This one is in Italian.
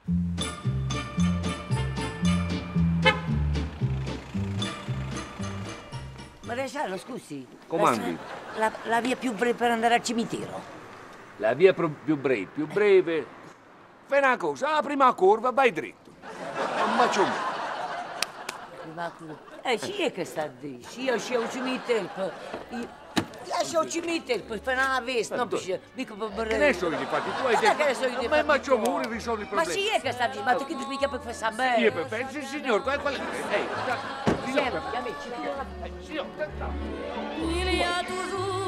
Maresciallo, scusi. Comandi. La via più breve per andare al cimitero. La via più breve. Fai una cosa, la prima curva, vai dritto. Non faccio male. Sì è che sta lì, sì, esce al cimitero. Esce al cimitero, per fare una veste, non mica per... Che ne so io, infatti, tu hai detto... Ma faccio muro, risolvi i Ma problemi. sì è che sta lì, ma tu che ti mica per fare sta bene? Sì, è perfetto, sì, signor, guarda. Ehi, Sempre, amici, signor, Il y a toujours